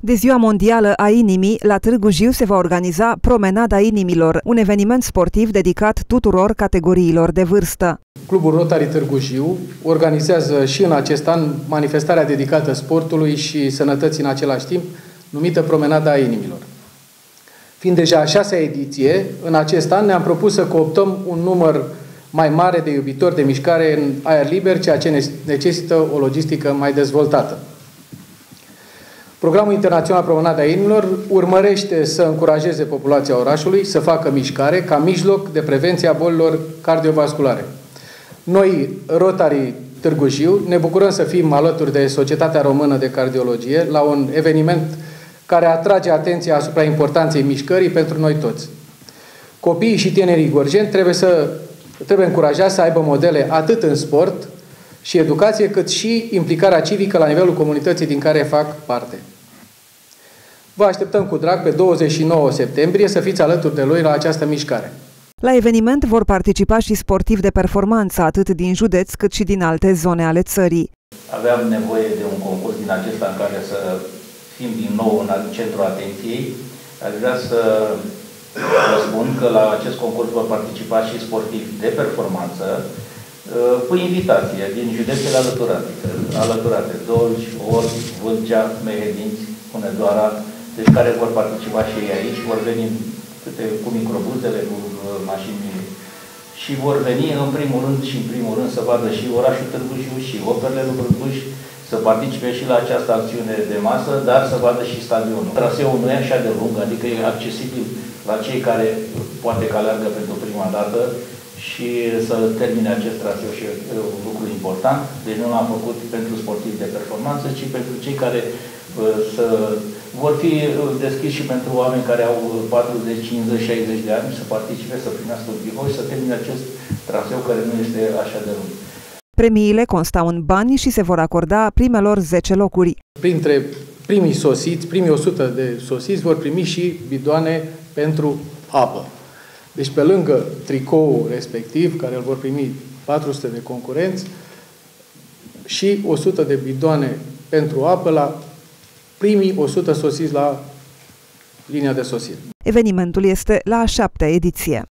De Ziua Mondială a Inimii, la Târgu Jiu se va organiza Promenada Inimilor, un eveniment sportiv dedicat tuturor categoriilor de vârstă. Clubul Rotary Târgu Jiu organizează și în acest an manifestarea dedicată sportului și sănătății în același timp, numită Promenada Inimilor. Fiind deja a 6-a ediție, în acest an ne-am propus să cooptăm un număr mai mare de iubitori de mișcare în aer liber, ceea ce necesită o logistică mai dezvoltată. Programul internațional Promenada Inimilor urmărește să încurajeze populația orașului să facă mișcare ca mijloc de prevenție a bolilor cardiovasculare. Noi, Rotary Târgu Jiu, ne bucurăm să fim alături de Societatea Română de Cardiologie la un eveniment care atrage atenția asupra importanței mișcării pentru noi toți. Copiii și tinerii gorjeni trebuie încurajați să aibă modele atât în sport și educație, cât și implicarea civică la nivelul comunității din care fac parte. Vă așteptăm cu drag pe 29 septembrie să fiți alături de noi la această mișcare. La eveniment vor participa și sportivi de performanță, atât din județ cât și din alte zone ale țării. Aveam nevoie de un concurs din acesta în care să fim din nou în centrul atenției. Aș vrea să vă spun că la acest concurs vor participa și sportivi de performanță cu invitație din județele alăturate, Dolj, Orb, Vâlcea, Mehedinți, Hunedoara, deci care vor participa și ei aici, vor veni cu microbuzele, cu mașini și vor veni în primul rând să vadă și orașul Târgu Jiu și operele lui Brâmbuș, să participe și la această acțiune de masă, dar să vadă și stadionul. Traseul nu e așa de lung, adică e accesibil la cei care poate că aleargă pentru prima dată și să termine acest traseu și un lucru important. Deci nu l-am făcut pentru sportivi de performanță, ci pentru cei care vor fi deschiși și pentru oameni care au 40, 50, 60 de ani să participe, să primească un tricou și să termine acest traseu care nu este așa de lung. Premiile constau în bani și se vor acorda primelor 10 locuri. Printre primii 100 de sosiți vor primi și bidoane pentru apă. Deci pe lângă tricoul respectiv, care îl vor primi 400 de concurenți, și 100 de bidoane pentru apă la primii 100 sosiți la linia de sosire. Evenimentul este la a 7-a ediție.